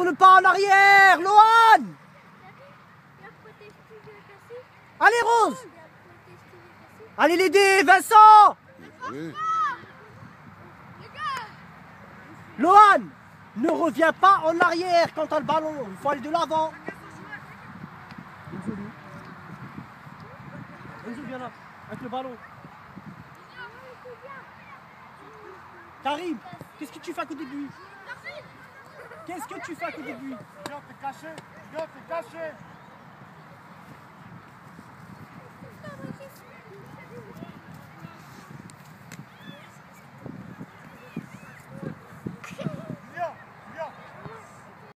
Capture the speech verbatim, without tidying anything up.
Retourne pas en arrière, Lohan. Allez, Rose. Allez l'aider, Vincent. Oui. Lohan, ne reviens pas en arrière quand t'as le ballon. Il faut aller de l'avant. Enzo, Enzo, viens là, avec le ballon. Karim, qu'est-ce que tu fais à côté de lui? Qu'est-ce que tu fais à côté de lui? Viens, t'es caché. Viens, t'es caché.